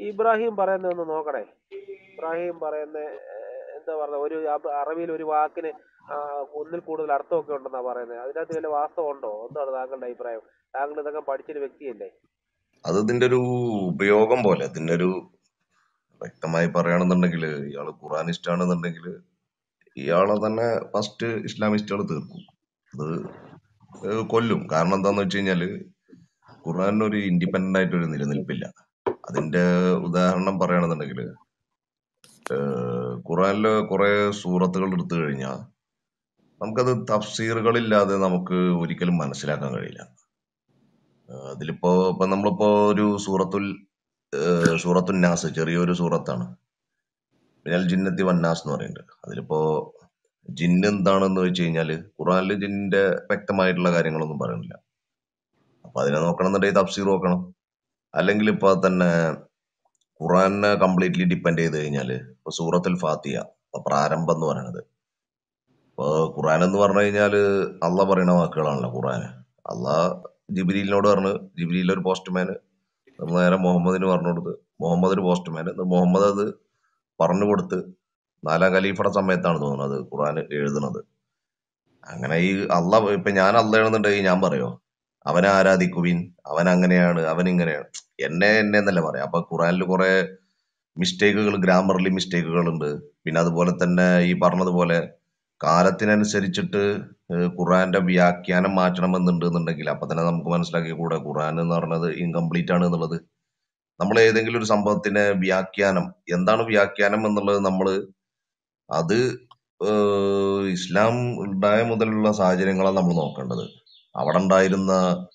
ഇബ്രാഹിം പറയുന്ന ഒന്ന് നോക്കണേ. ഇബ്രാഹിം പറയുന്ന എന്താ പറയുക, ഒരു അറബിയിൽ ഒരു വാക്കിന് ഒന്നിൽ കൂടുതൽ അർത്ഥമൊക്കെ ഉണ്ടെന്നാ പറയുന്നത്. അതിനകത്ത് വല്ല വാസ്തവം ഉണ്ടോ? എന്താണ് താങ്കളുടെ അഭിപ്രായം? താങ്കൾ ഇതൊക്കെ പഠിച്ചൊരു വ്യക്തിയല്ലേ? അത് ഇതിന്റെ ഒരു ഉപയോഗം പോലെ, ഇതിന്റെ ഒരു വ്യക്തമായി പറയുകയാണെന്നുണ്ടെങ്കിൽ, ഇയാള് ഖുറാനിസ്റ്റ് ആണെന്നുണ്ടെങ്കിൽ ഇയാളെ തന്നെ ഫസ്റ്റ് ഇസ്ലാമിസ്റ്റുകൾ തീർക്കും. അത് കൊല്ലും. കാരണം എന്താന്ന് വെച്ച് കഴിഞ്ഞാല് ഖുറാനിന് ഒരു ഇൻഡിപെൻഡന്റ് ആയിട്ട് ഒരു നിലനിൽപ്പില്ല. അതിന്റെ ഉദാഹരണം പറയുകയാണെന്നുണ്ടെങ്കിൽ, ഖുറാനിലെ കുറെ സൂറത്തുകൾ എടുത്തു കഴിഞ്ഞാൽ നമുക്കത് തഫ്സീറുകളില്ലാതെ നമുക്ക് ഒരിക്കലും മനസ്സിലാക്കാൻ കഴിയില്ല. അതിലിപ്പോ നമ്മളിപ്പോ ഒരു സൂറത്തുൽ നാസ് ചെറിയൊരു സൂറത്താണ്. മിനൽ ജിന്നത്തി വന്നാസ് എന്ന് പറയുന്നുണ്ട്. അതിലിപ്പോ ജിന്ന് എന്താണെന്ന് വെച്ച് കഴിഞ്ഞാല് ഖുറാനില് ജിന്നിന്റെ വ്യക്തമായിട്ടുള്ള കാര്യങ്ങളൊന്നും പറയുന്നില്ല. അപ്പൊ അതിനെ നോക്കണമെന്നുണ്ടെങ്കിൽ തഫ്സീർ നോക്കണം. അല്ലെങ്കിൽ ഇപ്പൊ തന്നെ ഖുറാനെ കംപ്ലീറ്റ്ലി ഡിപ്പെൻഡ് ചെയ്ത് കഴിഞ്ഞാല് ഇപ്പൊ സൂറത്തുൽ ഫാത്തിഹ, ഇപ്പൊ പ്രാരംഭം എന്ന് പറയുന്നത്, ഇപ്പൊ ഖുറാൻ എന്ന് പറഞ്ഞു കഴിഞ്ഞാല് അള്ളാഹ് പറയുന്ന വാക്കുകളാണല്ലോ ഖുറാന്. അള്ളാഹ് ജിബ്രീലിനോട് പറഞ്ഞു, ജിബ്രീൽ ഒരു പോസ്റ്റ്മാന്, നേരെ മുഹമ്മദിന് പറഞ്ഞു കൊടുത്ത്, മുഹമ്മദ് ഒരു പോസ്റ്റ്മാന്, മുഹമ്മദ് അത് പറഞ്ഞു കൊടുത്ത് 4 ഖലീഫയുടെ സമയത്താണ് തോന്നുന്നത് ഖുറാൻ എഴുതുന്നത്. അങ്ങനെ ഈ ഇപ്പൊ ഞാൻ എഴുതുന്നുണ്ടെങ്കിൽ ഞാൻ പറയോ അവനെ ആരാധിക്കുവിൻ, അവൻ അങ്ങനെയാണ്, അവൻ ഇങ്ങനെയാണ്, എന്നെ എന്നല്ല പറയാം. അപ്പൊ ഖുറാനിൽ കുറെ മിസ്റ്റേക്കുകൾ, ഗ്രാമറിൽ മിസ്റ്റേക്കുകൾ ഉണ്ട്. പിന്നെ അതുപോലെ തന്നെ ഈ പറഞ്ഞതുപോലെ കാലത്തിനനുസരിച്ചിട്ട് ഖുറാന്റെ വ്യാഖ്യാനം മാറ്റണമെന്നുണ്ടെന്നുണ്ടെങ്കിൽ അപ്പൊ തന്നെ നമുക്ക് മനസ്സിലാക്കി കൂടെ ഖുറാൻ എന്ന് പറഞ്ഞത് ഇൻകംപ്ലീറ്റ് ആണ് എന്നുള്ളത്. നമ്മൾ ഏതെങ്കിലും ഒരു സംഭവത്തിന്റെ വ്യാഖ്യാനം, എന്താണ് വ്യാഖ്യാനം എന്നുള്ളത് അത് ഇസ്ലാം ഉണ്ടായ മുതലുള്ള സാഹചര്യങ്ങളാണ് നമ്മൾ നോക്കേണ്ടത്. അവിടെ ഉണ്ടായിരുന്ന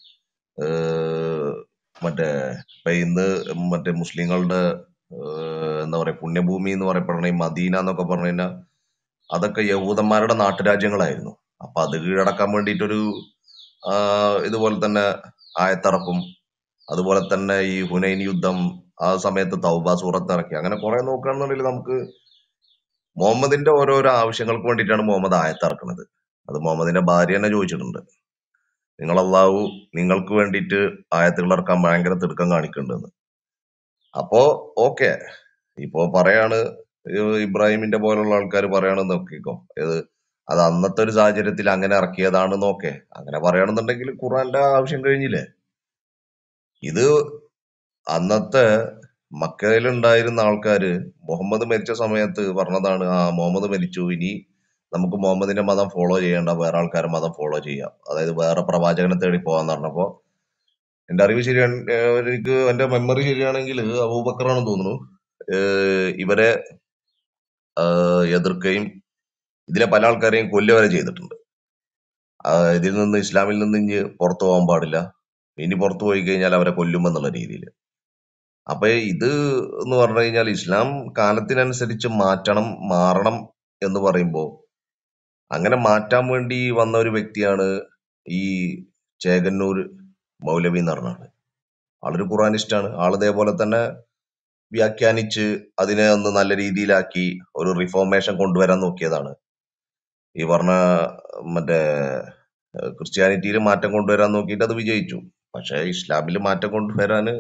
ഇപ്പൊ ഇന്ന് മുസ്ലിങ്ങളുടെ എന്താ പറയാ പുണ്യഭൂമി എന്ന് പറയപ്പെടുന്ന ഈ മദീന എന്നൊക്കെ പറഞ്ഞു കഴിഞ്ഞാൽ അതൊക്കെ യഹൂദന്മാരുടെ നാട്ടുരാജ്യങ്ങളായിരുന്നു. അപ്പൊ അത് കീഴടക്കാൻ വേണ്ടിയിട്ടൊരു ഇതുപോലെ തന്നെ ആയത്തിറക്കും. അതുപോലെ തന്നെ ഈ ഹുനൈൻ യുദ്ധം ആ സമയത്ത് തൗബ സൂറത്ത് ഇറക്കി. അങ്ങനെ കുറെ നോക്കുകയാണെന്നുണ്ടെങ്കിൽ നമുക്ക് മുഹമ്മദിന്റെ ഓരോരോ ആവശ്യങ്ങൾക്ക് വേണ്ടിയിട്ടാണ് മുഹമ്മദ് ആയത്തിറക്കുന്നത്. അത് മുഹമ്മദിന്റെ ഭാര്യ തന്നെ ചോദിച്ചിട്ടുണ്ട്, അള്ളാഹു നിങ്ങൾക്ക് വേണ്ടിയിട്ട് ആയത്തുകൾ ഇറക്കാൻ ഭയങ്കര തിടുക്കം കാണിക്കുന്നുണ്ടെന്ന്. അപ്പോ ഓക്കെ, ഇപ്പോ പറയാണ് ഇബ്രാഹിമിന്റെ പോലുള്ള ആൾക്കാർ പറയണെന്ന് നോക്കിക്കോ, അത് അന്നത്തെ ഒരു സാഹചര്യത്തിൽ അങ്ങനെ ഇറക്കിയതാണെന്ന്. ഓക്കെ, അങ്ങനെ പറയണമെന്നുണ്ടെങ്കിൽ ഖുറാന്റെ ആവശ്യം കഴിഞ്ഞില്ലേ? ഇത് അന്നത്തെ മക്കയിലുണ്ടായിരുന്ന ആൾക്കാര് മുഹമ്മദ് മരിച്ച സമയത്ത് പറഞ്ഞതാണ്, മുഹമ്മദ് മരിച്ചു, ഇനി നമുക്ക് മുഹമ്മദിന്റെ മതം ഫോളോ ചെയ്യേണ്ട, വേറെ ആൾക്കാരുടെ മതം ഫോളോ ചെയ്യാം, അതായത് വേറെ പ്രവാചകനെ തേടി പോകാന്ന് പറഞ്ഞപ്പോ, എന്റെ അറിവ് ശരിയാണ്, എനിക്ക് എന്റെ മെമ്മറി ശരിയാണെങ്കിൽ അബൂബക്കറാണെന്ന് തോന്നുന്നു, ഇവരെ എതിർക്കുകയും ഇതിലെ പല ആൾക്കാരെയും കൊല്ലുക വരെ ചെയ്തിട്ടുണ്ട്. ഇതിൽ നിന്ന്, ഇസ്ലാമിൽ നിന്ന് ഇനി പുറത്തു പോകാൻ പാടില്ല, ഇനി പുറത്തു പോയി കഴിഞ്ഞാൽ അവരെ കൊല്ലുമെന്നുള്ള രീതിയിൽ. അപ്പൊ ഇത് എന്ന് പറഞ്ഞു കഴിഞ്ഞാൽ ഇസ്ലാം കാലത്തിനനുസരിച്ച് മാറണം എന്ന് പറയുമ്പോ അങ്ങനെ മാറ്റാൻ വേണ്ടി വന്ന ഒരു വ്യക്തിയാണ് ഈ ചേകന്നൂർ മൗലവി എന്ന് പറഞ്ഞ ആള്. ആളൊരു ഖുറാനിസ്റ്റാണ്. ഇതേപോലെ തന്നെ വ്യാഖ്യാനിച്ച് അതിനെ ഒന്ന് നല്ല രീതിയിലാക്കി ഒരു റിഫോർമേഷൻ കൊണ്ടുവരാൻ നോക്കിയതാണ്. ഈ പറഞ്ഞ ക്രിസ്ത്യാനിറ്റിയിൽ മാറ്റം കൊണ്ടുവരാൻ നോക്കിയിട്ട് അത് വിജയിച്ചു. പക്ഷെ ഇസ്ലാമിൽ മാറ്റം കൊണ്ടുവരാന്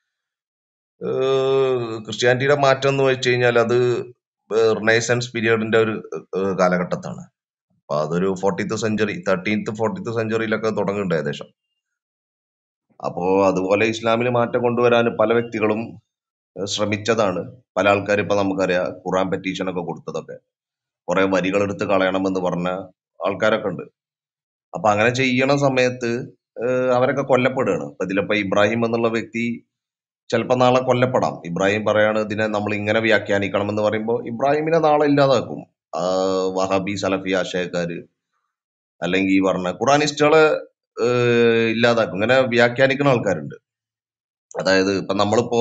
ക്രിസ്ത്യാനിറ്റിയുടെ മാറ്റം എന്ന് വെച്ച് കഴിഞ്ഞാൽ അത് റിനൈസൻസ് പീരിയഡിന്റെ ഒരു കാലഘട്ടത്താണ്. അപ്പൊ അതൊരു 40th സെഞ്ചുറി, 13th-14th സെഞ്ചുറിയിലൊക്കെ തുടങ്ങുന്നുണ്ട് ഏകദേശം. അപ്പോ അതുപോലെ ഇസ്ലാമിൽ മാറ്റം കൊണ്ടുവരാൻ പല വ്യക്തികളും ശ്രമിച്ചതാണ്. പല ആൾക്കാർ ഇപ്പൊ നമുക്കറിയാം ഖുറാൻ പെറ്റീഷൻ ഒക്കെ കൊടുത്തതൊക്കെ, കുറെ വരികൾ എടുത്ത് കളയണമെന്ന് പറഞ്ഞ ആൾക്കാരൊക്കെ ഉണ്ട്. അപ്പൊ അങ്ങനെ ചെയ്യണ സമയത്ത് അവരൊക്കെ കൊല്ലപ്പെടുകയാണ്. ഇപ്പൊ ഇതിലിപ്പോ ഇബ്രാഹിം എന്നുള്ള വ്യക്തി ചിലപ്പോ നാളെ കൊല്ലപ്പെടാം. ഇബ്രാഹിം പറയാണ് ഇതിനെ നമ്മൾ ഇങ്ങനെ വ്യാഖ്യാനിക്കണം എന്ന് പറയുമ്പോൾ ഇബ്രാഹിമിനെ നാളെ ഇല്ലാതാക്കും വഹാബി സലഫി ആശയക്കാര്, അല്ലെങ്കിൽ ഈ പറഞ്ഞ ഖുറാനിസ്റ്റുകളെ ഇല്ലാതാക്കും. ഇങ്ങനെ വ്യാഖ്യാനിക്കുന്ന ആൾക്കാരുണ്ട്. അതായത് ഇപ്പൊ നമ്മളിപ്പോ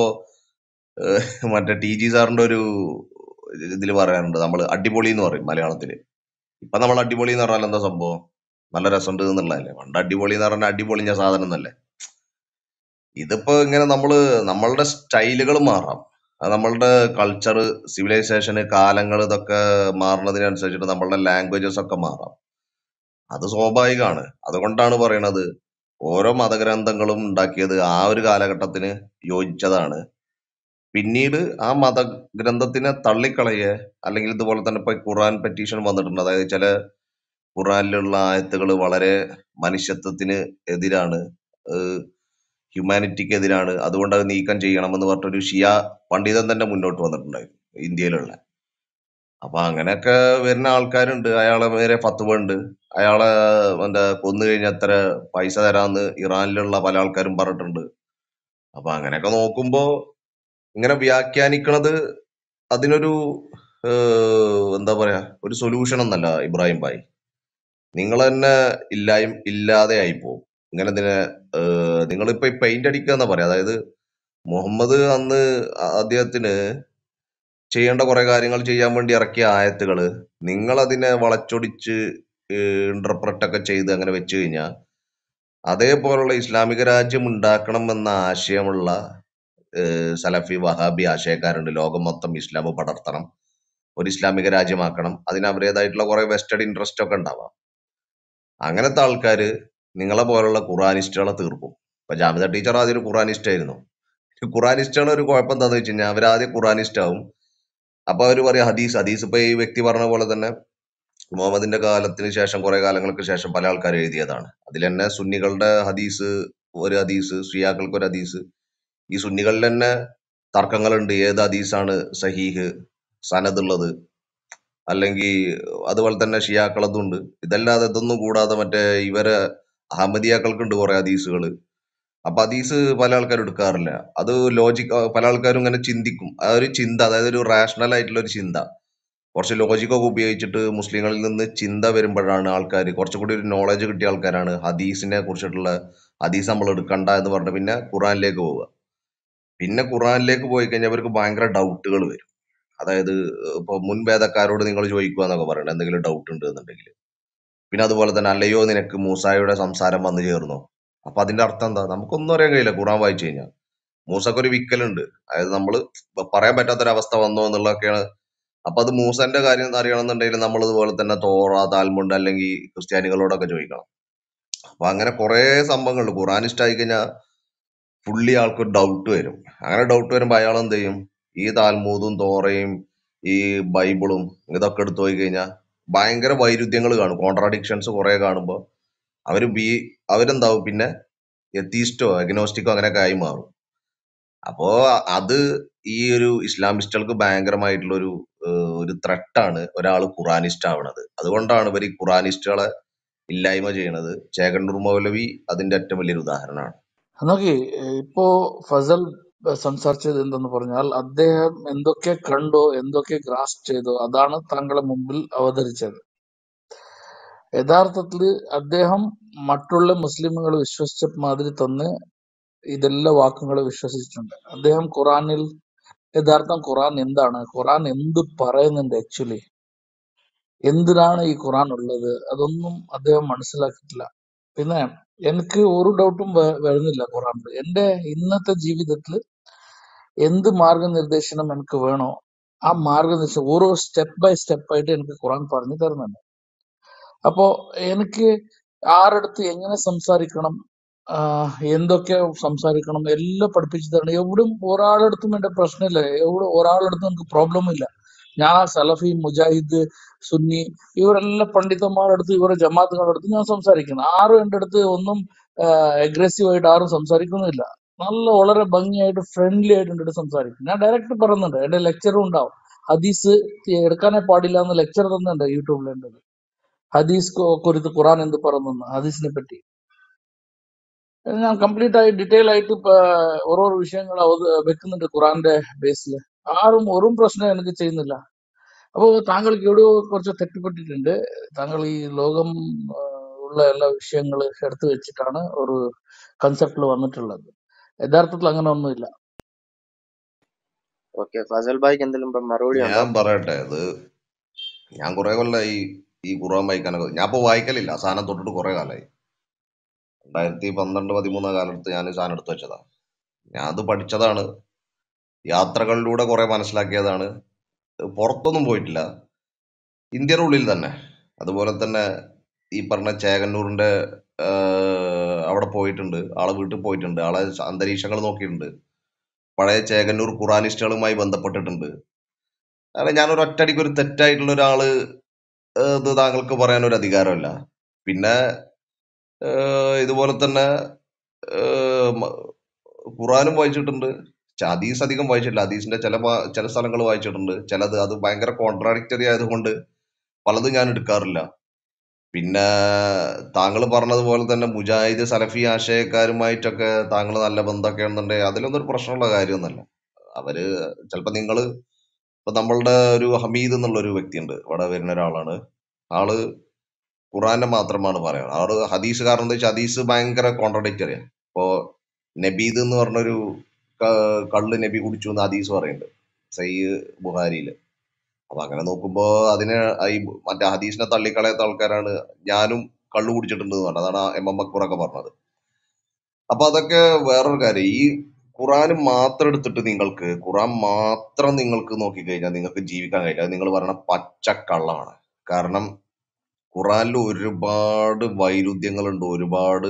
TG സാറിന്റെ ഒരു ഇതിൽ പറയാറുണ്ട്, നമ്മൾ അടിപൊളി എന്ന് പറയും മലയാളത്തില്. ഇപ്പൊ നമ്മൾ അടിപൊളി എന്ന് പറഞ്ഞാൽ എന്താ സംഭവം, നല്ല രസമുണ്ട് എന്നുള്ളതല്ലേ. പണ്ട് അടിപൊളി എന്ന് പറഞ്ഞാൽ അടിപൊളിഞ്ഞ സാധനം എന്നല്ലേ. ഇതിപ്പോ ഇങ്ങനെ നമ്മളുടെ സ്റ്റൈലുകൾ മാറാം, നമ്മളുടെ കൾച്ചർ, സിവിലൈസേഷന്, കാലങ്ങൾ ഇതൊക്കെ മാറുന്നതിനനുസരിച്ചിട്ട് നമ്മളുടെ ലാംഗ്വേജസ് ഒക്കെ മാറാം. അത് സ്വാഭാവികമാണ്. അതുകൊണ്ടാണ് പറയണത് ഓരോ മതഗ്രന്ഥങ്ങളും ഉണ്ടാക്കിയത് ആ ഒരു കാലഘട്ടത്തിന് യോജിച്ചതാണ്. പിന്നീട് ആ മതഗ്രന്ഥത്തിനെ തള്ളിക്കളയെ, അല്ലെങ്കിൽ ഇതുപോലെ തന്നെ ഇപ്പൊ ഖുറാൻ പെറ്റീഷൻ വന്നിട്ടുണ്ട്. അതായത് ചില ഖുറാനിലുള്ള ആയത്തുകൾ വളരെ മനുഷ്യത്വത്തിന് എതിരാണ്, ഹ്യൂമാനിറ്റിക്ക് എതിരാണ്, അതുകൊണ്ട് അത് നീക്കം ചെയ്യണമെന്ന് പറഞ്ഞിട്ടൊരു ഷിയ പണ്ഡിതൻ തന്നെ മുന്നോട്ട് വന്നിട്ടുണ്ടായിരുന്നു ഇന്ത്യയിലുള്ള. അപ്പൊ അങ്ങനെയൊക്കെ വരുന്ന ആൾക്കാരുണ്ട്. അയാളെ നേരെ ഫത്വ ഉണ്ട്, അയാളെ കൊന്നു കഴിഞ്ഞാൽ എത്ര പൈസ തരാന്ന് ഇറാനിലുള്ള പല ആൾക്കാരും പറഞ്ഞിട്ടുണ്ട്. അപ്പൊ അങ്ങനെയൊക്കെ നോക്കുമ്പോ ഇങ്ങനെ വ്യാഖ്യാനിക്കണത് അതിനൊരു എന്താ പറയാ, ഒരു സൊല്യൂഷൻ ഒന്നല്ല ഇബ്രാഹിം ഭായി. നിങ്ങൾ തന്നെ ഇല്ലാതെ ആയി പോകും. ഇങ്ങനെ നിങ്ങളിപ്പോ ഈ പെയിന്റ് അടിക്കുക എന്നാ പറയാ. അതായത് മുഹമ്മദ് അന്ന് അദ്ദേഹത്തിന് ചെയ്യേണ്ട കുറെ കാര്യങ്ങൾ ചെയ്യാൻ വേണ്ടി ഇറക്കിയ ആയത്തുകള് നിങ്ങൾ അതിനെ വളച്ചൊടിച്ച് ഇന്റർപ്രറ്റ് ഒക്കെ ചെയ്ത് അങ്ങനെ വെച്ച് കഴിഞ്ഞാൽ അതേപോലുള്ള ഇസ്ലാമിക രാജ്യം ഉണ്ടാക്കണം എന്ന ആശയമുള്ള സലഫി വഹാബി ആശയക്കാരുണ്ട്. ലോകം മൊത്തം ഇസ്ലാം പടർത്തണം, ഒരു ഇസ്ലാമിക രാജ്യമാക്കണം, അതിന് അവരുടേതായിട്ടുള്ള കുറെ വെസ്റ്റഡ് ഇൻട്രസ്റ്റ് ഒക്കെ ഉണ്ടാവാം. അങ്ങനത്തെ ആൾക്കാര് നിങ്ങളെ പോലുള്ള ഖുറാനിസ്റ്റുകളെ തീർക്കും. ഇപ്പൊ ജാമിത ടീച്ചർ ആദ്യം ഒരു ഖുറാനിസ്റ്റ് ആയിരുന്നു. ഖുറാനിസ്റ്റുകളെ ഒരു കുഴപ്പം എന്താന്ന് വെച്ച് കഴിഞ്ഞാൽ അവരാദ്യം ഖുറാനിസ്റ്റ് ആവും. അപ്പൊ അവര് പറയും ഹദീസ് ഇപ്പൊ ഈ വ്യക്തി പറഞ്ഞ പോലെ തന്നെ മുഹമ്മദിന്റെ കാലത്തിന് ശേഷം കുറെ കാലങ്ങൾക്ക് ശേഷം പല ആൾക്കാർ എഴുതിയതാണ്. അതിൽ തന്നെ സുന്നികളുടെ ഹദീസ് ഒരു ഹദീസ്, ഷിയാക്കൾക്ക് ഒരു ഹദീസ്. ഈ സുന്നികളിൽ തന്നെ തർക്കങ്ങളുണ്ട്, ഏത് ഹദീസാണ് സഹീഹ് സനദുള്ളത്, അല്ലെങ്കിൽ അതുപോലെ തന്നെ ഷിയാക്കളതുണ്ട്. ഇതല്ലാതെ ഇതൊന്നും കൂടാതെ മറ്റേ ഇവരെ അഹമ്മദിയാക്കൾക്കുണ്ട് കുറെ ഹദീസുകൾ. അപ്പൊ ഹദീസ് പല ആൾക്കാരും എടുക്കാറില്ല. അത് ലോജിക്, പല ആൾക്കാരും ഇങ്ങനെ ചിന്തിക്കും. ആ ഒരു ചിന്ത, അതായത് ഒരു റാഷണൽ ആയിട്ടുള്ള ഒരു ചിന്ത, കുറച്ച് ലോജിക്കൊക്കെ ഉപയോഗിച്ചിട്ട് മുസ്ലിങ്ങളിൽ നിന്ന് ചിന്ത വരുമ്പോഴാണ് ആൾക്കാർ, കുറച്ചുകൂടി ഒരു നോളജ് കിട്ടിയ ആൾക്കാരാണ് ഹദീസിനെ കുറിച്ചിട്ടുള്ള ഹദീസ് നമ്മൾ എടുക്കണ്ട എന്ന് പറഞ്ഞ് പിന്നെ ഖുറാനിലേക്ക് പോവുക. പിന്നെ ഖുറാനിലേക്ക് പോയി കഴിഞ്ഞാൽ അവർക്ക് ഭയങ്കര ഡൗട്ടുകൾ വരും. അതായത് ഇപ്പൊ മുൻ വേദക്കാരോട് നിങ്ങൾ ചോദിക്കുക എന്നൊക്കെ പറയണം എന്തെങ്കിലും ഡൗട്ട് ഉണ്ട് എന്നുണ്ടെങ്കിൽ. പിന്നെ അതുപോലെ തന്നെ അല്ലയോ നിനക്ക് മൂസായുടെ സംസാരം വന്നു ചേർന്നോ. അപ്പൊ അതിന്റെ അർത്ഥം എന്താ? നമുക്കൊന്നും അറിയാൻ കഴിയില്ല ഖുറാൻ വായിച്ചു കഴിഞ്ഞാൽ. മൂസക്ക് ഒരു വിക്കലുണ്ട്, അതായത് നമ്മള് പറയാൻ പറ്റാത്തൊരവസ്ഥ വന്നോ എന്നുള്ളതൊക്കെയാണ്. അപ്പൊ അത് മൂസന്റെ കാര്യം അറിയണമെന്നുണ്ടെങ്കിൽ നമ്മൾ ഇതുപോലെ തന്നെ തോറ, താൽമുണ്ട് അല്ലെങ്കിൽ ക്രിസ്ത്യാനികളോടൊക്കെ ചോദിക്കണം. അപ്പൊ അങ്ങനെ കുറെ സംഭവങ്ങളുണ്ട്. ഖുറാനിസ്റ്റ് ആയി കഴിഞ്ഞാൽ ഫുള്ളി ആൾക്കൊരു ഡൗട്ട് വരും. അങ്ങനെ ഡൗട്ട് വരുമ്പോ അയാൾ എന്ത് ചെയ്യും? ഈ താൽമൂദും തോറയും ഈ ബൈബിളും ഇതൊക്കെ എടുത്തു പോയി കഴിഞ്ഞാൽ ഭയങ്കര വൈരുദ്ധ്യങ്ങൾ കാണും, കോൺട്രാഡിക്ഷൻസ് കുറെ കാണുമ്പോ അവര് അവരെന്താവും പിന്നെ എത്തീസ്റ്റോ അഗ്നോസ്റ്റിക്കോ അങ്ങനെയൊക്കെ ആയി മാറും. അപ്പോ അത് ഈ ഒരു ഇസ്ലാമിസ്റ്റുകൾക്ക് ഭയങ്കരമായിട്ടുള്ള ഒരു ത്രെട്ടാണ് ഒരാൾ ഖുറാനിസ്റ്റ് ആവണത്. അതുകൊണ്ടാണ് ഇവർ ഈ ഖുറാനിസ്റ്റുകളെ ഇല്ലായ്മ ചെയ്യണത്. ചേകന്നൂർ മൗലവി അതിന്റെ ഏറ്റവും വലിയൊരു ഉദാഹരണമാണ്. നോക്കി, ഇപ്പോ ഫസൽ സംസാരിച്ചത് എന്തെന്ന് പറഞ്ഞാൽ അദ്ദേഹം എന്തൊക്കെ കണ്ടോ, എന്തൊക്കെ ഗ്രാസ്പ് ചെയ്തോ അതാണ് താങ്കളുടെ മുമ്പിൽ അവതരിച്ചത്. യഥാർത്ഥത്തിൽ അദ്ദേഹം മറ്റുള്ള മുസ്ലിമുകൾ വിശ്വസിച്ച മാതിരി തന്നെ ഇതെല്ലാ വാക്കുകൾ വിശ്വസിച്ചിട്ടുണ്ട്. അദ്ദേഹം ഖുറാനിൽ യഥാർത്ഥം ഖുറാൻ എന്താണ്, ഖുറാൻ എന്ത് പറയുന്നുണ്ട്, ആക്ച്വലി എന്തിനാണ് ഈ ഖുറാൻ ഉള്ളത്, അതൊന്നും അദ്ദേഹം മനസ്സിലാക്കിയിട്ടില്ല. പിന്നെ എനിക്ക് ഒരു ഡൗട്ടും വരുന്നില്ല ഖുറാനിൽ. എന്റെ ഇന്നത്തെ ജീവിതത്തിൽ എന്ത് മാർഗനിർദ്ദേശനം എനിക്ക് വേണോ ആ മാർഗനിർദ്ദേശം ഓരോ സ്റ്റെപ്പ് ബൈ സ്റ്റെപ്പ് ആയിട്ട് എനിക്ക് ഖുറാൻ പറഞ്ഞു തരുന്നുണ്ട്. അപ്പോ എനിക്ക് ആരടുത്ത് എങ്ങനെ സംസാരിക്കണം, എന്തൊക്കെ സംസാരിക്കണം എല്ലാം പഠിപ്പിച്ചു തരണം. എവിടും ഒരാളടുത്തും എന്റെ പ്രശ്നമില്ല, എവിടെ ഒരാളടുത്തും എനിക്ക് പ്രോബ്ലം ഇല്ല. ഞാൻ സലഫി, മുജാഹിദ്, സുന്നി ഇവരെല്ലാം പണ്ഡിതന്മാരടുത്ത്, ഇവരെ ജമാഅത്തുകളുടെ ഞാൻ സംസാരിക്കുന്നു. ആരും എന്റെ അടുത്ത് ഒന്നും അഗ്രസീവ് ആയിട്ട് ആരും സംസാരിക്കുന്നില്ല. നല്ല വളരെ ഭംഗിയായിട്ട് ഫ്രണ്ട്ലി ആയിട്ട് എൻ്റെ അടുത്ത് സംസാരിക്കും. ഞാൻ ഡയറക്റ്റ് പറയുന്നുണ്ട്, എന്റെ ലെക്ചറും ഉണ്ടാവും. ഹദീസ് എടുക്കാനേ പാടില്ല എന്ന് ലെക്ചർ തന്നുണ്ട് യൂട്യൂബിൽ. എൻ്റെ ഹദീസ് കുറിച്ച് ഖുറാൻ എന്ത് പറയുന്നു, ഹദീസിനെ പറ്റി ഞാൻ കംപ്ലീറ്റ് ആയി ഡീറ്റെയിൽ ആയിട്ട് ഓരോ വിഷയങ്ങൾ വെക്കുന്നുണ്ട് ഖുറാന്റെ ബേസിൽ. ആരും ഒരു പ്രശ്നം എനിക്ക് ചെയ്യുന്നില്ല. അപ്പോൾ താങ്കൾക്ക് എവിടെയോ കുറച്ച് തെറ്റുപറ്റിട്ടുണ്ട്. താങ്കൾ ഈ ലോകം ഉള്ള എല്ലാ വിഷയങ്ങൾ എടുത്തു വെച്ചിട്ടാണ് ഒരു കൺസെപ്റ്റിൽ വന്നിട്ടുള്ളത്. യഥാർത്ഥത്തിൽ അങ്ങനെ ഒന്നുമില്ല. ഓക്കെ, ഫസൽ ഭായിക്ക് എന്തെങ്കിലും മറുപടി ഉണ്ടോ? ഞാൻ പറയട്ടെ, ഞാൻ കുറെ കൊല്ലമായി ഈ ഖുറാൻ വായിക്കാനൊക്കെ. ഞാൻ ഇപ്പൊ വായിക്കലില്ല, ആ സാധനം തൊട്ടിട്ട് കുറെ കാലമായി. 2012-13 കാലത്ത് ഞാൻ ഈ സാധനം എടുത്തു വെച്ചതാ. ഞാൻ അത് പഠിച്ചതാണ്, യാത്രകളിലൂടെ കുറെ മനസ്സിലാക്കിയതാണ്. പുറത്തൊന്നും പോയിട്ടില്ല, ഇന്ത്യയുടെ ഉള്ളിൽ തന്നെ. അതുപോലെ തന്നെ ഈ പറഞ്ഞ ചേകന്നൂരിന്റെ അവിടെ പോയിട്ടുണ്ട്, ആളെ വീട്ടിൽ പോയിട്ടുണ്ട്, ആളെ അന്തരീക്ഷങ്ങൾ നോക്കിയിട്ടുണ്ട്. പഴയ ചേകന്നൂർ ഖുറാനിസ്റ്റുകളുമായി ബന്ധപ്പെട്ടിട്ടുണ്ട്. കാരണം ഞാനൊരു ഒറ്റടിക്ക് ഒരു തെറ്റായിട്ടുള്ള ഒരാള് ഇത് താങ്കൾക്ക് പറയാനൊരു അധികാരമല്ല. പിന്നെ ഇതുപോലെ തന്നെ ഖുറാനും വായിച്ചിട്ടുണ്ട്, ഹദീസ് അധികം വായിച്ചിട്ടില്ല. ഹദീസിന്റെ ചില സ്ഥലങ്ങൾ വായിച്ചിട്ടുണ്ട്. ചിലത് അത് ഭയങ്കര കോൺട്രാഡിക്ടറി ആയതുകൊണ്ട് പലതും ഞാൻ എടുക്കാറില്ല. പിന്നെ താങ്കൾ പറഞ്ഞതുപോലെ തന്നെ മുജാഹിദ് സലഫി ആശയക്കാരുമായിട്ടൊക്കെ താങ്കൾ നല്ല ബന്ധമൊക്കെ ഉണ്ടെന്നുണ്ടെങ്കിൽ അതിലൊന്നും ഒരു പ്രശ്നമുള്ള കാര്യമൊന്നുമല്ല. അവര് ചിലപ്പോ ഇപ്പൊ നമ്മളുടെ ഒരു ഹമീദ് എന്നുള്ള ഒരു വ്യക്തിയുണ്ട്, ഇവിടെ വരുന്ന ഒരാളാണ്. ആള് ഖുറാനെ മാത്രമാണ് പറയാറ്. ആള് ഹദീസ്, കാരണം എന്താ വെച്ചാൽ ഹദീസ് ഭയങ്കര കോൺട്രഡിക്ടറിയാണ്. ഇപ്പോ നബീദ് എന്ന് പറഞ്ഞൊരു കള്ള് നബി കുടിച്ചു എന്ന് ഹദീസ് പറയുന്നുണ്ട് സഹീഹ് ബുഖാരിയില്. അപ്പൊ അങ്ങനെ നോക്കുമ്പോ അതിനെ ഈ മറ്റേ ഹദീസിനെ തള്ളിക്കളയാത്ത ആൾക്കാരാണ് ഞാനും കള്ളു കുടിച്ചിട്ടുണ്ട് എന്ന് പറഞ്ഞത്. അതാണ് എം അക്ബറൊക്കെ പറഞ്ഞത്. അപ്പൊ അതൊക്കെ വേറൊരു കാര്യം. ഈ ഖുറാൻ മാത്രം എടുത്തിട്ട് ഖുറാൻ മാത്രം നിങ്ങൾക്ക് നോക്കിക്കഴിഞ്ഞാൽ നിങ്ങൾക്ക് ജീവിക്കാൻ കഴിയില്ല. അത് നിങ്ങൾ പറയുന്ന പച്ചക്കള്ളമാണ്. കാരണം ഖുറാനിൽ ഒരുപാട് വൈരുദ്ധ്യങ്ങളുണ്ട്, ഒരുപാട്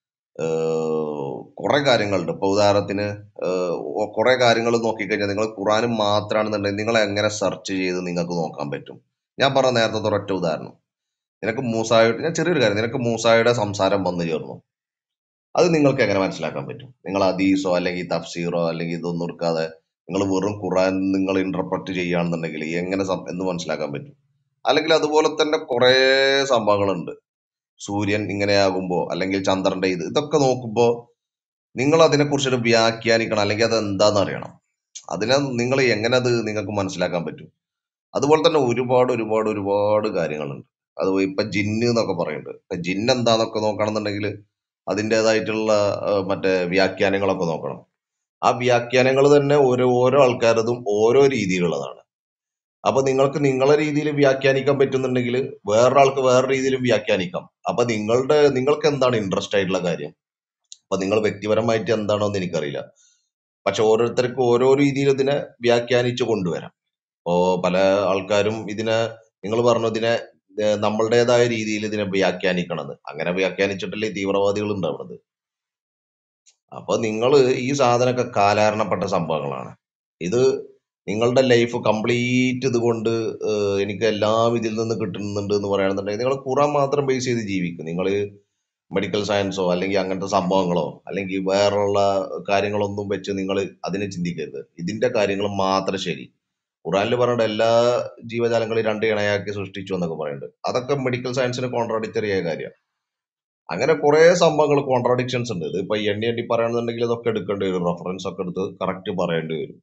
കുറെ കാര്യങ്ങളുണ്ട്. ഇപ്പൊ ഉദാഹരണത്തിന് കുറെ കാര്യങ്ങൾ നോക്കിക്കഴിഞ്ഞാൽ നിങ്ങൾ ഖുറാൻ മാത്രമാണെന്നുണ്ടെങ്കിൽ നിങ്ങൾ എങ്ങനെ സെർച്ച് ചെയ്ത് നിങ്ങൾക്ക് നോക്കാൻ പറ്റും? ഞാൻ പറഞ്ഞ നേരത്തെ ഒരൊറ്റ ഉദാഹരണം, ഞാൻ ചെറിയൊരു കാര്യം, നിനക്ക് മൂസായുടെ സംസാരം വന്നു ചേർന്നു, അത് നിങ്ങൾക്ക് എങ്ങനെ മനസ്സിലാക്കാൻ പറ്റും? നിങ്ങൾ ഹദീസോ അല്ലെങ്കിൽ തഫ്സീറോ അല്ലെങ്കിൽ ഇതൊന്നും എടുക്കാതെ നിങ്ങൾ വെറും ഖുറാൻ നിങ്ങൾ ഇന്റർപ്രറ്റ് ചെയ്യുകയാണെന്നുണ്ടെങ്കിൽ എങ്ങനെ എന്ന് മനസ്സിലാക്കാൻ പറ്റും? അല്ലെങ്കിൽ അതുപോലെ തന്നെ കുറെ സംഭവങ്ങളുണ്ട്. സൂര്യൻ ഇങ്ങനെയാകുമ്പോ അല്ലെങ്കിൽ ചന്ദ്രന്റെ ഇതൊക്കെ നോക്കുമ്പോ നിങ്ങൾ അതിനെക്കുറിച്ചൊരു വ്യാഖ്യാനിക്കണം, അല്ലെങ്കിൽ അത് എന്താണെന്ന് അറിയണം. അതിനെ നിങ്ങൾ എങ്ങനെ അത് നിങ്ങൾക്ക് മനസ്സിലാക്കാൻ പറ്റും? അതുപോലെ തന്നെ ഒരുപാട് ഒരുപാട് ഒരുപാട് കാര്യങ്ങളുണ്ട്. അത് ഇപ്പൊ ജിന്ന് എന്നൊക്കെ പറയുന്നുണ്ട്. ഇപ്പൊ ജിന്ന് എന്താന്നൊക്കെ നോക്കണമെന്നുണ്ടെങ്കിൽ അതിൻ്റെതായിട്ടുള്ള മറ്റേ വ്യാഖ്യാനങ്ങളൊക്കെ നോക്കണം. ആ വ്യാഖ്യാനങ്ങൾ തന്നെ ഓരോ ആൾക്കാരതും ഓരോ രീതിയിലുള്ളതാണ്. അപ്പൊ നിങ്ങൾക്ക് നിങ്ങളെ രീതിയിൽ വ്യാഖ്യാനിക്കാൻ പറ്റുന്നുണ്ടെങ്കിൽ വേറൊരാൾക്ക് വേറെ രീതിയിലും വ്യാഖ്യാനിക്കാം. അപ്പൊ നിങ്ങൾക്ക് എന്താണ് ഇൻട്രസ്റ്റ് ആയിട്ടുള്ള കാര്യം? അപ്പൊ നിങ്ങൾ വ്യക്തിപരമായിട്ട് എന്താണോ എന്ന് എനിക്കറിയില്ല. പക്ഷെ ഓരോരുത്തർക്കും ഓരോ രീതിയിൽ ഇതിനെ വ്യാഖ്യാനിച്ചു കൊണ്ടുവരാം. ഇപ്പോ പല ആൾക്കാരും നിങ്ങൾ പറഞ്ഞു ഇതിനെ നമ്മളുടേതായ രീതിയിൽ ഇതിനെ വ്യാഖ്യാനിക്കണത്. അങ്ങനെ വ്യാഖ്യാനിച്ചിട്ടല്ലേ തീവ്രവാദികൾ ഉണ്ടാവുന്നത്. അപ്പൊ ഈ സാധനമൊക്കെ കാലഹരണപ്പെട്ട സംഭവങ്ങളാണ്. ഇത് നിങ്ങളുടെ ലൈഫ് കംപ്ലീറ്റ് ഇതുകൊണ്ട് എനിക്ക് എല്ലാം ഇതിൽ നിന്ന് കിട്ടുന്നുണ്ട് എന്ന് പറയുകയാണെന്നുണ്ടെങ്കിൽ നിങ്ങൾ ഖുറാൻ മാത്രം ബേസ് ചെയ്ത് ജീവിക്കും. നിങ്ങൾ മെഡിക്കൽ സയൻസോ അല്ലെങ്കിൽ അങ്ങനത്തെ സംഭവങ്ങളോ അല്ലെങ്കിൽ വേറെയുള്ള കാര്യങ്ങളൊന്നും വെച്ച് നിങ്ങൾ അതിനെ ചിന്തിക്കരുത്. ഇതിന്റെ കാര്യങ്ങൾ മാത്രം ശരി. ഖുറാനിൽ പറഞ്ഞിട്ട് എല്ലാ ജീവജാലങ്ങളെയും രണ്ട് ഇണയാക്കി സൃഷ്ടിച്ചു എന്നൊക്കെ പറയുന്നുണ്ട്. അതൊക്കെ മെഡിക്കൽ സയൻസിന് കോൺട്രാഡിക്ടറി ആയ കാര്യമാണ്. അങ്ങനെ കുറെ സംഭവങ്ങൾ കോൺട്രാഡിക്ഷൻസ് ഉണ്ട്. ഇത് ഇപ്പൊ എണ്ണി പറയുകയാണെന്നുണ്ടെങ്കിൽ ഇതൊക്കെ എടുക്കേണ്ടി വരും, റെഫറൻസ് ഒക്കെ എടുത്ത് കറക്റ്റ് പറയേണ്ടി വരും.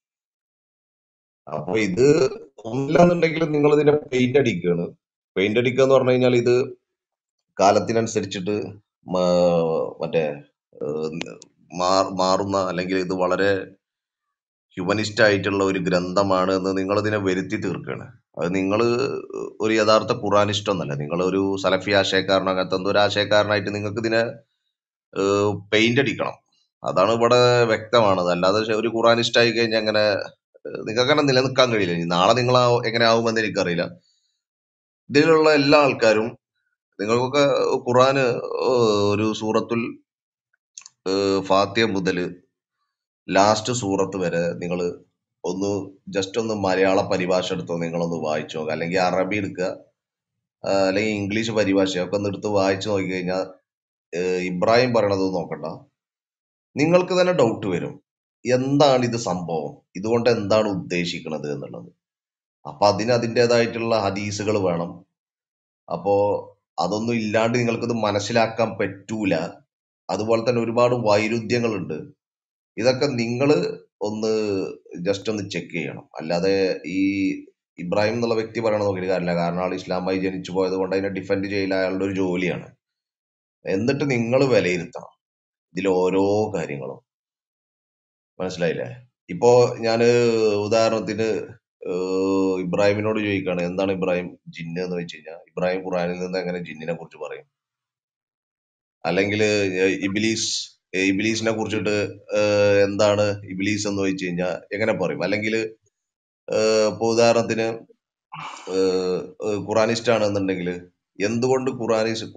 അപ്പൊ ഇത് ഒന്നില്ലാന്നുണ്ടെങ്കിൽ നിങ്ങൾ ഇതിനെ പെയിന്റ് അടിക്കുകയാണ്. പെയിന്റ് അടിക്കുക എന്ന് പറഞ്ഞു കഴിഞ്ഞാൽ ഇത് കാലത്തിനനുസരിച്ചിട്ട് മറ്റേ മാറുന്ന, അല്ലെങ്കിൽ ഇത് വളരെ ഹ്യൂമനിസ്റ്റ് ആയിട്ടുള്ള ഒരു ഗ്രന്ഥമാണ് എന്ന് നിങ്ങൾ ഇതിനെ വരുത്തി തീർക്കുകയാണ്. അത് നിങ്ങൾ ഒരു യഥാർത്ഥ ഖുറാനിസ്റ്റ് ഒന്നല്ല, നിങ്ങൾ ഒരു സലഫി ആശയക്കാരനോ അങ്ങനത്തെ എന്തോ ഒരു ആശയക്കാരനായിട്ട് നിങ്ങൾക്ക് ഇതിനെ പെയിന്റ് അടിക്കണം. അതാണ് ഇവിടെ വ്യക്തമാണത്. അല്ലാതെ ഒരു ഖുറാനിസ്റ്റ് ആയി കഴിഞ്ഞാൽ അങ്ങനെ നിങ്ങൾക്ക് അങ്ങനെ നിലനിൽക്കാൻ കഴിയില്ല. ഇനി നാളെ നിങ്ങൾ എങ്ങനെ ആവുമെന്ന് എനിക്കറിയില്ല. ഇതിലുള്ള എല്ലാ ആൾക്കാരും നിങ്ങൾക്കൊക്കെ ഖുറാന് ഒരു സൂറത്തുൽ ഫാത്തിഹ മുതൽ ലാസ്റ്റ് സൂറത്ത് വരെ നിങ്ങൾ ജസ്റ്റ് ഒന്ന് മലയാള പരിഭാഷ എടുത്തോ, നിങ്ങളൊന്ന് വായിച്ചു നോക്കുക. അല്ലെങ്കിൽ അറബി എടുക്കുക, അല്ലെങ്കിൽ ഇംഗ്ലീഷ് പരിഭാഷയൊക്കെ ഒന്ന് എടുത്ത് വായിച്ചു നോക്കി കഴിഞ്ഞാൽ ഇബ്രാഹിം പറയണത് നോക്കണ്ട, നിങ്ങൾക്ക് തന്നെ ഡൗട്ട് വരും എന്താണ് ഇത് സംഭവം, ഇതുകൊണ്ട് എന്താണ് ഉദ്ദേശിക്കുന്നത് എന്നുള്ളത്. അപ്പൊ അതിൻ്റെതായിട്ടുള്ള ഹദീസുകൾ വേണം. അപ്പോ അതൊന്നും ഇല്ലാണ്ട് നിങ്ങൾക്കിത് മനസ്സിലാക്കാൻ പറ്റൂല. അതുപോലെ തന്നെ ഒരുപാട് വൈരുദ്ധ്യങ്ങളുണ്ട്. ഇതൊക്കെ നിങ്ങൾ ജസ്റ്റ് ഒന്ന് ചെക്ക് ചെയ്യണം. അല്ലാതെ ഈ ഇബ്രാഹിം എന്നുള്ള വ്യക്തി പറയണ നോക്കിയിട്ട് കാര്യമില്ല. കാരണം ആൾ ഇസ്ലാമായി ജനിച്ചു പോയത് കൊണ്ട് അതിനെ ഡിഫെൻഡ് ചെയ്യില്ല, അയാളുടെ ഒരു ജോലിയാണ്. എന്നിട്ട് നിങ്ങൾ വിലയിരുത്തണം ഇതിൽ ഓരോ കാര്യങ്ങളും. മനസ്സിലായില്ലേ? ഇപ്പോ ഞാന് ഉദാഹരണത്തിന് ഇബ്രാഹിമിനോട് ചോദിക്കുകയാണ്, എന്താണ് ഇബ്രാഹിം ജിന്ന് എന്ന് വെച്ച് കഴിഞ്ഞാൽ ഇബ്രാഹിം ഖുറാനിൽ നിന്ന് എങ്ങനെ ജിന്നിനെ കുറിച്ച് പറയും? അല്ലെങ്കിൽ ഇബിലീസിനെ കുറിച്ചിട്ട് എന്താണ് ഇബിലീസ് എന്ന് വെച്ച് കഴിഞ്ഞാൽ എങ്ങനെ പറയും? അല്ലെങ്കിൽ ഇപ്പൊ ഉദാഹരണത്തിന് ഖുറാനിസ്റ്റ് ആണെന്നുണ്ടെങ്കിൽ എന്തുകൊണ്ട്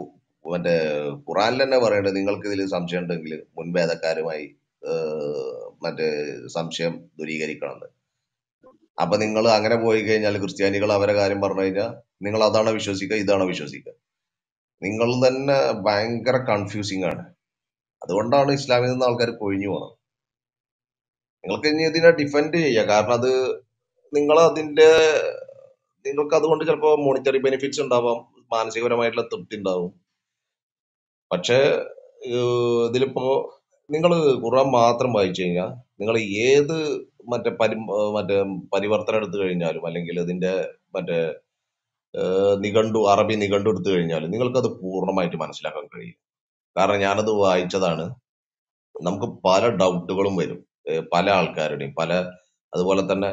മറ്റേ ഖുറാനിൽ തന്നെ പറയേണ്ടത് നിങ്ങൾക്ക് ഇതിൽ സംശയം ഉണ്ടെങ്കിൽ മുൻവേദക്കാരുമായി മറ്റേ സംശയം ദൂരീകരിക്കണമെന്ന്. അപ്പൊ നിങ്ങൾ അങ്ങനെ പോയി കഴിഞ്ഞാൽ ക്രിസ്ത്യാനികൾ അവരെ കാര്യം പറഞ്ഞു കഴിഞ്ഞാൽ നിങ്ങൾ അതാണോ വിശ്വസിക്കുക, ഇതാണോ വിശ്വസിക്കുക? നിങ്ങൾ തന്നെ ഭയങ്കര കൺഫ്യൂസിങ് ആണ്. അതുകൊണ്ടാണ് ഇസ്ലാമിൽ നിന്ന് ആൾക്കാർ കൊഴിഞ്ഞു പോകുന്നത്. നിങ്ങൾക്ക് ഇനി ഇതിനെ ഡിഫെൻഡ് ചെയ്യുക, കാരണം അത് നിങ്ങൾക്ക് അതുകൊണ്ട് ചിലപ്പോൾ മോണിറ്ററി ബെനിഫിറ്റ്സ് ഉണ്ടാവാം, മാനസികപരമായിട്ടുള്ള തൃപ്തി ഉണ്ടാവും. പക്ഷേ ഇതിലിപ്പോ നിങ്ങൾ ഖുർആൻ മാത്രം വായിച്ചു കഴിഞ്ഞാൽ നിങ്ങൾ ഏത് മറ്റേ പരിവർത്തനം എടുത്തു കഴിഞ്ഞാലും, അല്ലെങ്കിൽ ഇതിന്റെ മറ്റേ അറബി നിഘണ്ടു എടുത്തു കഴിഞ്ഞാലും നിങ്ങൾക്കത് പൂർണ്ണമായിട്ട് മനസ്സിലാക്കാൻ കഴിയും. കാരണം ഞാനത് വായിച്ചതാണ്. നമുക്ക് പല ഡൗട്ടുകളും വരും, പല ആൾക്കാരുടെയും അതുപോലെ തന്നെ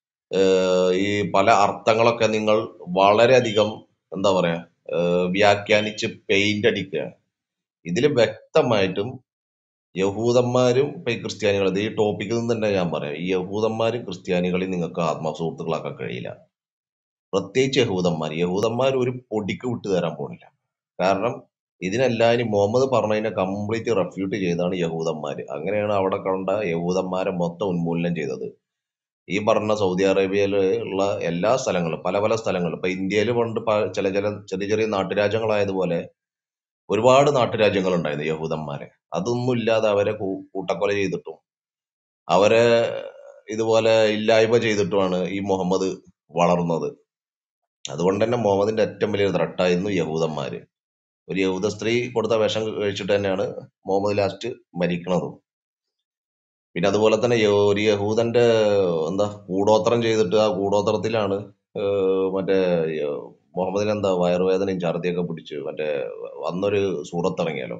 ഈ പല അർത്ഥങ്ങളൊക്കെ നിങ്ങൾ വളരെയധികം എന്താ പറയാ വ്യാഖ്യാനിച്ച് പെയിന്റ് അടിക്കുകയാണ്. ഇതിൽ വ്യക്തമായിട്ടും യഹൂദന്മാരും ഇപ്പൊ ഈ ക്രിസ്ത്യാനികളും, ഈ ടോപ്പിക്കിൽ നിന്ന് തന്നെ ഞാൻ പറയാം, ഈ യഹൂദന്മാരും ക്രിസ്ത്യാനികളെയും നിങ്ങൾക്ക് ആത്മസുഹൃത്തുക്കളാക്കാൻ കഴിയില്ല. പ്രത്യേകിച്ച് യഹൂദന്മാർ ഒരു പൊടിക്ക് വിട്ടു തരാൻ പോണില്ല. കാരണം ഇതിനെല്ലാവരും മുഹമ്മദ് പറഞ്ഞതിനെ കംപ്ലീറ്റ് റെഫ്യൂട്ട് ചെയ്താണ് യഹൂദന്മാര്. അങ്ങനെയാണ് അവിടെ കണ്ട യഹൂദന്മാരെ മൊത്തം ഉന്മൂലനം ചെയ്തത്. ഈ പറഞ്ഞ സൗദി അറേബ്യയിൽ ഉള്ള എല്ലാ സ്ഥലങ്ങളും, പല പല സ്ഥലങ്ങളും, ഇപ്പൊ ഇന്ത്യയിൽ പണ്ട് ചെറിയ ചെറിയ നാട്ടുരാജ്യങ്ങളായതുപോലെ ഒരുപാട് നാട്ടുരാജ്യങ്ങൾ ഉണ്ടായിരുന്നു യഹൂദന്മാരെ. അതൊന്നും ഇല്ലാതെ അവരെ കൂട്ടക്കൊല ചെയ്തിട്ടും അവരെ ഇതുപോലെ ഇല്ലായ്മ ചെയ്തിട്ടുമാണ് ഈ മുഹമ്മദ് വളർന്നത്. അതുകൊണ്ട് തന്നെ മുഹമ്മദിന്റെ ഏറ്റവും വലിയ ത്രട്ടായിരുന്നു യഹൂദന്മാര്. ഒരു യഹൂദ സ്ത്രീ കൊടുത്ത വിഷം കഴിച്ചിട്ട് തന്നെയാണ് മുഹമ്മദ് ലാസ്റ്റ് മരിക്കണതും. പിന്നെ അതുപോലെ തന്നെ ഒരു യഹൂദന്റെ കൂടോത്രം ചെയ്തിട്ട് ആ കൂടോത്രത്തിലാണ് മറ്റേ മുഹമ്മദിന് വയറുവേദനയും ഛർദിയൊക്കെ പിടിച്ച് വന്നൊരു സൂറത്തിറങ്ങിയാലോ,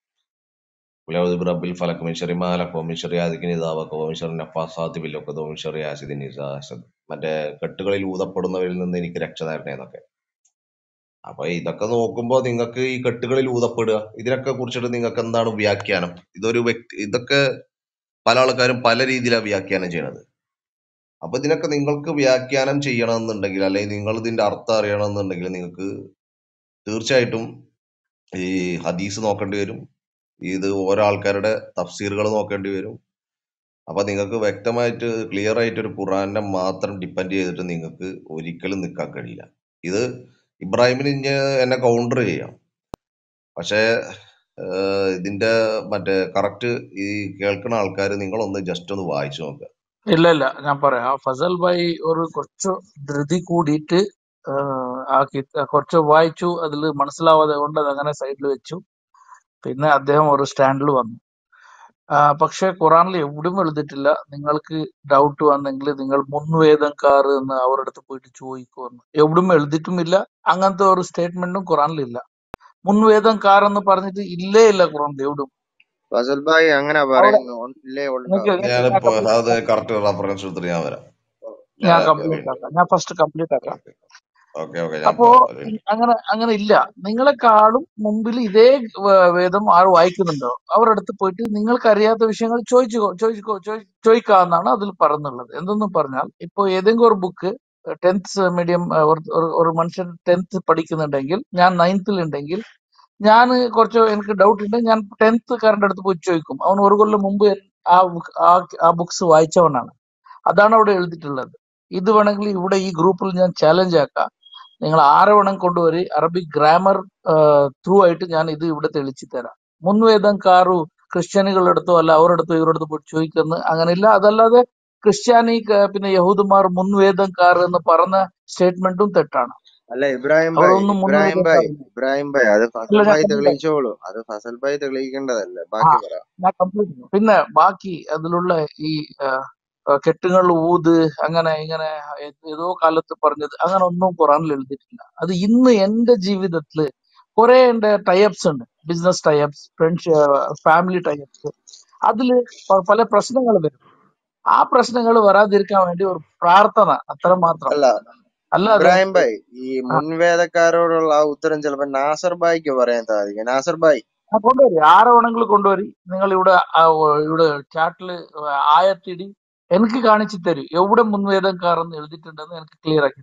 റബ്ബിൽ ഫലക് മിൻ ശർരി മാ ഖലഖ വമിൻ ശർരി ഹാസിദിൻ ഇദാ വഖബ വമിൻ ശർരി നഫ്ഫാസാത്തി ഫിൽ ഉഖദ വമിൻ ശർരി ഹാസിദിൻ ഇദാ ഹസദ്. കെട്ടുകളിൽ ഊതപ്പെടുന്നവരിൽ നിന്ന് എനിക്ക് രക്ഷ തരണേ എന്നൊക്കെ. അപ്പൊ ഇതൊക്കെ നോക്കുമ്പോ നിങ്ങൾക്ക് ഈ കെട്ടുകളിൽ ഊതപ്പെടുക, ഇതിനൊക്കെ കുറിച്ചിട്ട് നിങ്ങൾക്ക് എന്താണ് വ്യാഖ്യാനം? ഇതൊക്കെ പല ആൾക്കാരും പല രീതിയിലാണ് വ്യാഖ്യാനം ചെയ്യണത്. അപ്പൊ ഇതിനൊക്കെ നിങ്ങൾക്ക് വ്യാഖ്യാനം ചെയ്യണമെന്നുണ്ടെങ്കിൽ, അല്ലെങ്കിൽ നിങ്ങൾ ഇതിന്റെ അർത്ഥം അറിയണമെന്നുണ്ടെങ്കിൽ നിങ്ങൾക്ക് തീർച്ചയായിട്ടും ഈ ഹദീസ് നോക്കേണ്ടി വരും. ഇത് ഓരോ ആൾക്കാരുടെ തഫ്സീറുകൾ നോക്കേണ്ടി വരും. അപ്പൊ നിങ്ങൾക്ക് വ്യക്തമായിട്ട് ക്ലിയർ ആയിട്ട് ഒരു ഖുറാനെ മാത്രം ഡിപ്പെൻഡ് ചെയ്തിട്ട് നിങ്ങൾക്ക് ഒരിക്കലും നിൽക്കാൻ കഴിയില്ല. ഇത് ഇബ്രാഹിമിന് എന്നെ കൗണ്ടർ ചെയ്യാം, പക്ഷേ ഇതിന്റെ കറക്റ്റ് ഈ കേൾക്കുന്ന ആൾക്കാർ നിങ്ങളൊന്ന് ജസ്റ്റ് ഒന്ന് വായിച്ചു നോക്കുക. ഇല്ല ഞാൻ പറയാം. ഫസൽ ഭായി ഒരു കുറച്ച് ധൃതി കൂടിയിട്ട് കുറച്ച് വായിച്ചു, അതിൽ മനസ്സിലാവാതെ കൊണ്ട് അതങ്ങനെ സൈഡിൽ വെച്ചു. പിന്നെ അദ്ദേഹം ഒരു സ്റ്റാൻഡിൽ വന്നു. പക്ഷെ ഖുറാനിൽ എവിടെയും എഴുതിയിട്ടില്ല നിങ്ങൾക്ക് ഡൗട്ട് വന്നെങ്കിൽ നിങ്ങൾ മുൻവേദംകാർ എന്ന് അവരുടെ അടുത്ത് പോയിട്ട് ചോദിക്കുമെന്ന്. എവിടെയും എഴുതിയിട്ടുമില്ല, അങ്ങനത്തെ ഒരു സ്റ്റേറ്റ്മെന്റും ഖുറാനിലില്ല. മുൻവേദംകാർ എന്ന് പറഞ്ഞിട്ട് ഇല്ല ഖുറാനിൽ എവിടും. ഫസൽ ഭായി അങ്ങനെ അവിടെ പറയുന്നു, ഇല്ലേ ഉണ്ടോ? ഞാനിപ്പോ അത് കറക്റ്റ് റെഫറൻസ് എടുത്തിട്ട് ഞാൻ വരാം. ഞാൻ കംപ്ലീറ്റ് ആക്കാം. ഞാൻ ഫസ്റ്റ് കംപ്ലീറ്റ് ആക്കാം. അപ്പോ അങ്ങനെ ഇല്ല. നിങ്ങളെക്കാളും മുമ്പിൽ ഇതേ വേദം ആൾ വായിക്കുന്നുണ്ടോ അവരുടെ അടുത്ത് പോയിട്ട് നിങ്ങൾക്ക് അറിയാത്ത വിഷയങ്ങൾ ചോദിക്കാമെന്നാണ് അതിൽ പറഞ്ഞുള്ളത്. എന്തെന്ന് പറഞ്ഞാൽ, ഇപ്പൊ ഏതെങ്കിലും ഒരു ബുക്ക് 10th മീഡിയം ഒരു മനുഷ്യൻ 10th പഠിക്കുന്നുണ്ടെങ്കിൽ, ഞാൻ 9th ഉണ്ടെങ്കിൽ, ഞാൻ എനിക്ക് ഡൗട്ട് ഉണ്ടെങ്കിൽ ഞാൻ 10th കാരന്റെ അടുത്ത് പോയി ചോദിക്കും. അവൻ ഒരു കൊല്ലം മുമ്പ് ആ ബുക്സ് വായിച്ചവനാണ്. അതാണ് അവിടെ എഴുതിയിട്ടുള്ളത്. ഇത് വേണമെങ്കിൽ ഇവിടെ ഈ ഗ്രൂപ്പിൽ ഞാൻ ചാലഞ്ച് ആക്കാം. നിങ്ങൾ ആരെ വേണം കൊണ്ടുവരി, അറബിക് ഗ്രാമർ ത്രൂ ആയിട്ട് ഞാൻ ഇത് ഇവിടെ തെളിച്ചു തരാം. മുൻവേദംകാരു ക്രിസ്ത്യാനികളുടെ അടുത്തോ അല്ല അവരുടെ അടുത്തോ ഇവരുടെ അടുത്ത് പോയി ചോദിക്കുന്നത് അങ്ങനെയില്ല. അതല്ലാതെ പിന്നെ യഹൂദന്മാർ മുൻവേദംകാർ എന്ന് പറഞ്ഞ സ്റ്റേറ്റ്മെന്റും തെറ്റാണ്. അല്ല ഇബ്രാഹിം അവരൊന്നും ഭായ് അത് ഫസൽ ഭായ് തെളിയിച്ചോളൂ. അത് ഫസൽ ഭായ് തെളിയിക്കേണ്ടതല്ലേ, ബാക്കി പറ. ഞാൻ കംപ്ലീറ്റ്. പിന്നെ ബാക്കി അതിലുള്ള ഈ കെട്ടുകൾ ഊത് അങ്ങനെ ഇങ്ങനെ ഏതോ കാലത്ത് പറഞ്ഞത് അങ്ങനെ ഒന്നും ഖുറാനിൽ എഴുതിയിട്ടില്ല. അത് ഇന്ന് എന്റെ ജീവിതത്തില് കുറെ എന്റെ ടൈപ്സ് ഉണ്ട്, ബിസിനസ് ടൈപ്സ്, ഫാമിലി ടൈപ്സ്. അതില് പല പ്രശ്നങ്ങൾ വരും. ആ പ്രശ്നങ്ങൾ വരാതിരിക്കാൻ വേണ്ടി ഒരു പ്രാർത്ഥന, അത്ര മാത്രം. അല്ലാതെ ഇബ്രാഹിം ഭായ്, ഈ മുൻവേദക്കാരോടുള്ള ആ ഉത്തരം ചിലപ്പോ നാസർ ഭായിക്ക് പറയാൻ സാധിക്കും. നാസർ ഭായ് കൊണ്ടുവരി, ആരെ വേണമെങ്കിലും കൊണ്ടുവരി. നിങ്ങൾ ഇവിടെ ചാറ്റില് ആയത്തിടി എനിക്ക് കാണിച്ചു തരും എവിടെ മുൻവേദക്കാരെന്ന് എഴുതിയിട്ടുണ്ടെന്ന് എനിക്ക് ക്ലിയർ ആക്കി